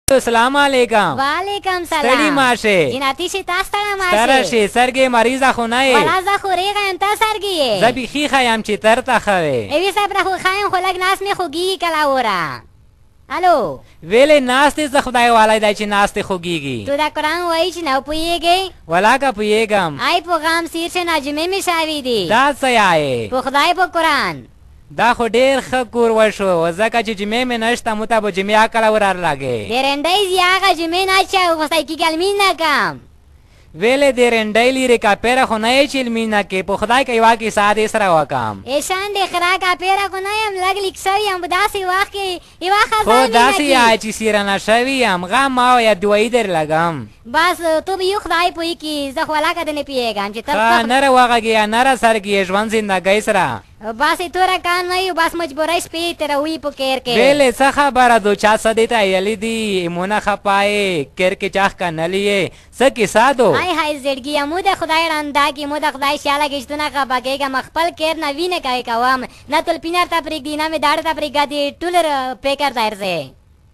السلام علیکم. وعلیکم سلام. ستړي ماشه. جناتي شي تاسو ته ماشه. ستړه شي سرګې مریضه خو نه یې. ولا زه خو ریغه یم ته سرګې یې. زه بیخي ښه یم چې تر ته ښه وې. ایوي صاحب را خو ښه یم خو لږ ناست مې خوږېږي کله وره. الو ویلې ناستې زه خدای والی دی چې ناستې خوږېږي. تو دا قرآن وایي چې نه پوهېږې. ولاکه پوهېږم. ای په غام سیر شه ناجمې مې شاوي دي. دا څه یایې؟ په خدای په قرآن. دا خو ډېر ښه کور وشو ځکه چې جمعې مې نشته مو ته به جمعې کله ورار لګې. درنډۍ زیاغه جمعې ناچه غوستی کی کلمې نه کم. ویلې د رنډۍ لیرې کاپیره خو نه یې چې لمې نه کې په خدای که یوه کیسه دې سره وکړم. ایشان د خرا کاپیره خو نه یم لږ لیک شوی یم په داسې وخت کې یوه ښځه خو داسې یه چې سیرنه شوي یم غم ما ویه دوایي در لګم. بس تو به یو خدای پوهېږي زه خو ولاکه دې نه پوهېږم چې ښه نره وغږېږه نره سرګې ژوند زندګۍ سره. بس توره کان نه یو بس مجبوری شپې تېروي په کیر کې. ویلې څه خبره دو چا څه دې ته ویلي دي مونه خپایې کیر کې چا ښکنلي یې څه کیسه دو. های های زړګي مو د خدای ړنده کې مو د خدای شاله ګشتونه خفه کېږم خپل کیر نه وینې کوي کوم نه تل پینر ته پرېږدي نه مې داړه ته پرېږدي ټول پیکر درځې.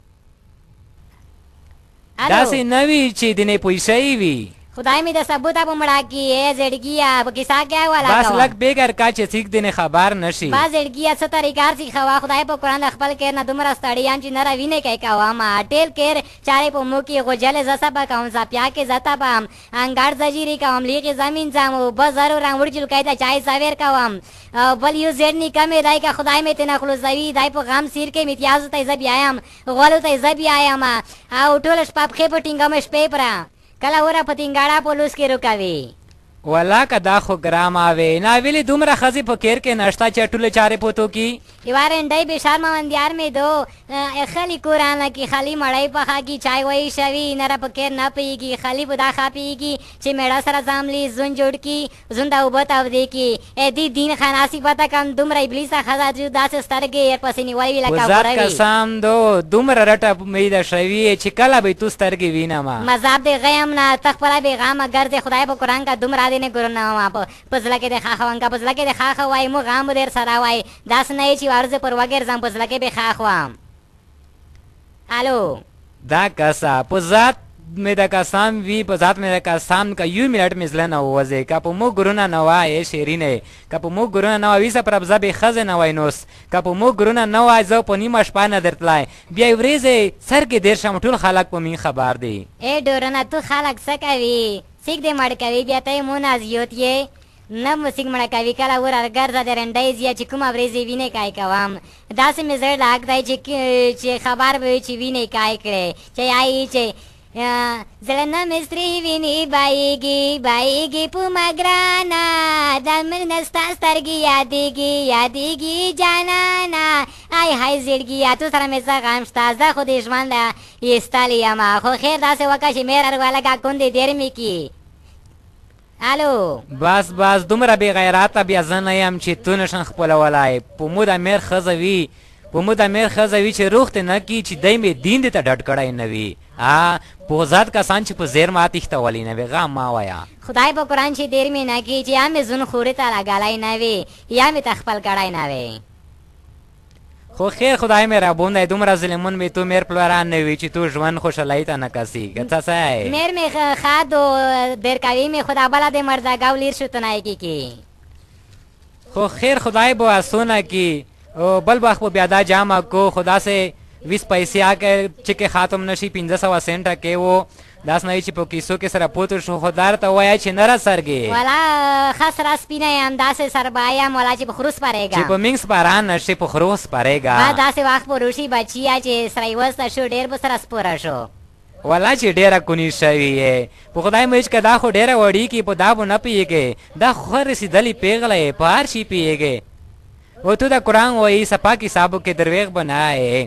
داسې نه وي چې دینې پیسې وي. خدای می د ثبوته په مړه کې ای زړګیا په کیسه کې ولا بس لږ بیګر کا چې څوک دینې خبر نشي. با زړګیا څه طریقار سي خوا خدای په قرآن خپل کیر نه دومره ستړی یم چې نه راوینې کوي کوم ټیل کیر چارې په مو کې غوجل زسه به کوم زپیا کې زتا بام انګار زجیری کوم لیغه زمين زمو به ضرور رنګ ورجل کایدا چای ساویر کوم بل یو زړنی کمې دای کا خدای می ته نه خلوصوي دای په غم سیر کې امتیاز ته زبی آیم غولو ته زبی آیم او ټول شپه په پټینګم شپې پرا کله وره پتینګاړه پولیس کې روکوي. ولاکه دا خو ګرام آوې نه ویلې دومره ښځې په کیر کې نشته چې ټولې چارې پوتو کی. یوه رنډۍ بې شرمه وندیار مې دو خلي کورانه کې خالي مړۍ پخه کی چای وایي شوي نره په کیر نه پوهېږي خالي به دا ښه پوهېږي چې میړه سره ځاملي زون جوړ کي زون د اوبه تودې کي دې دین خناسي پته کم دومره ابلیسه ښځه چې داسې سترګې ورپسې نیولې وي لکه وزاد قسم دو دومره رټه میده شوي چې کله به تو سترګې وینم. مذهب دې غیم نه ته خپله بېغامه ګرځې خدای په قرآن کا دومره دې نه ګرونه په زړه کې دې ښه وم که په زړه کې دې ښه وای مو غم به در سره وای داسې نه یې چې ورځې پر وګرځم په زړه کې به ښه وم. الو دا کسه په ذات مې د قسم وي په ذات مې د قسم که یو منټ مې زړه نه ووځې که په موږ ګرونه نه وای شیرینې که په موږ ګرونه نه وای ویسه پر ابزه بې ښځې نه وای نوس که په موږ ګرونه نه وای زه په نیمه شپه نه درتلای بیا یې ورېځې سر کې دېر شم ټول خلک په مين خبر دی. ای ډورنه تو خلک څه کوي سیک دې مړ کوي بیا ته یې مو نازیوت یې نه مو سیک مړه کوي کله ور ګرځه د رنډۍ زیه چې کومه ورېځې وینې کای کوم داسې مې زړه لاګ دی چې خبر به وي چې وینې کای کړې چې آی چې زړه نه مې سرې وینې بایږي په مګرانه د مړ نه ستا سترګې یادېږي جانانه ای های زړګي تو سره مې څه غم شته زه خو دې ژوند ایستلی یم خو خیر داسې وکړه چې مې رالګه کندې دیر مې کي. الو بس دومره بې غیرته بیا زه نه یم چې تو نشم خپلولی په مو د امیر ښځه وي چې روغ ته نه کي چې دی مې دین دې ته ډډ کړی نه وي په ذات کسان چې په زیر ما تښتولی نه وي غم ما وایه خدای په قرآن چې دیر مې نه کي چې یا مې زون خورې ته لګلی نه وي یا مې ته خپل کړی نه وي. خو خیر خدای مې رابون دی دومره ظلمون مې تو میر پلوران نه وي چې تو ژوند خوشحالۍ ته نه کسي که څه څه میر مې ښه دو دیر کوي مې خدا بله د مردګاو لیر شو تنای کی خو خیر خدای به آسونه کی بل وخت به بیا دا جامه کو خدا سے 20 پیسې آکه چې کې خاتم نشي 1500 سنټه کې و داس نه چې په کیسو کې سره پوتو شو خدای ته وایي چې نه را سرګي ولا خاص را سپینه یم داسې سربایم ولا چې په خروس پرېږه چې په منګس باران نشي په خروس پرېږه داسې وخت په روشي بچیا چې سره وسته شو ډېر به سره سپوره شو ولا چې ډېره کونی شوي په خدای مې چې دا خو ډېره وړي کې په دا به نه پیږي دا خو رسېدلې پیغله په هر شي پیږي و تو دا قرآن وایي صفا کتابو کې درویغ بنایې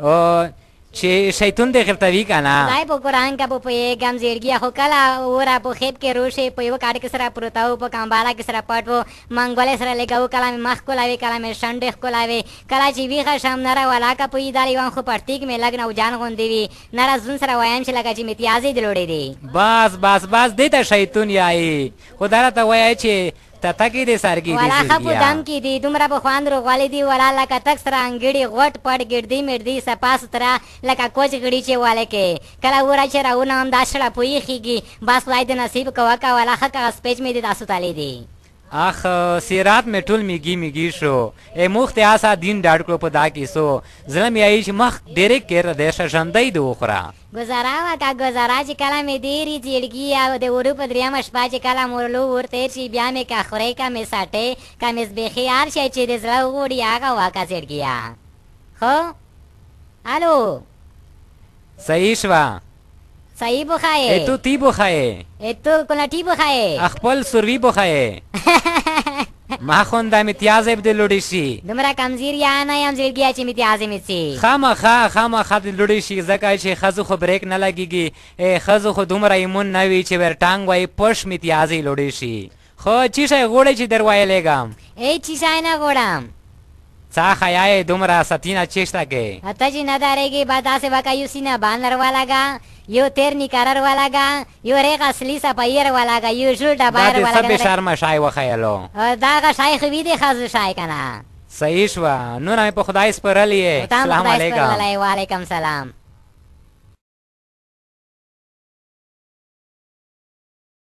چې شیطان دې غلطوي که نه خدای په قرآن که په پوهېږم زړګیه خو کله وره په خیب کې روشې په یوه کاټ کې سره پروته و په کمباله کې سره پټ و منګولې سره لګوو کله مې مخ ښکلاوې کله مې شنډې ښکلاوې کله چې ویښه شم نره ولاکه پوهېدلی وم خو پړتیک مې لږ نوجان غوندې وي نره زون سره وایم چې لکه چې مې تیازې دلوړې دي بس دې ته شیطان یایي خو دا راته وایي چې تتکی دې سرګي دې ولا خپو زړګیا دم کې دي دومره په خواند روغوالی دي ولا لکه تک سره انګړي غوټ پټ ګردي مردي سپا سترا لکه کوچ غړي چې والے کې کله ورا چې راونه هم دا شړه پوي خيږي بس وای د نصیب کوه کا ولا حق سپېچ مې دي تاسو تالي دي اخ سیرات میں ټول میګي میګي شو ای مخت آسا دین ډاډ کړو په دا کې سو زلم یای چې مخ ډېرې کېر د شندای دو خورا گزارا وکا گزارا چې کله مې ډېری جړګي او د ورو په دریم شپه چې کله مورلو ورته چې بیا مې کا خورې کا مې ساټې کا مې بخیار شي چې د زړه وړي هغه واکا جړګیا خو الو صحیح شوا صحیح بخایه ای تو تی بخایه ای تو کلاټي بخایه خپل سروي بخایه ما خوندا امتیاز ابد لوډی شي دومره کمزیر یا نه یم زړګیا چې امتیاز مې سي خامخا د لوډی شي ځکه چې خزو خو بریک نه لګيږي ای خزو خو دومره ایمون نه وي چې ور ټانګ وای پښ امتیازي لوډی شي خو چې شي غوړې چې دروای لګم ای چې شای نه غوړم څا خیاي دومره ستینا چېشتا کې اته چې نه دارېږي بعد اسه وکا یو سینا باندر والاګا یو تیر نکارر والاګا یو ریغ اصلي سپایر والاګا یو شولټا بایر دا والاګا سب شرم شای وخیلو دا غا شایخ وی دی خاص شای کنا صحیح شو نو نه په خدای سپرلی السلام علیکم وعلیکم سلام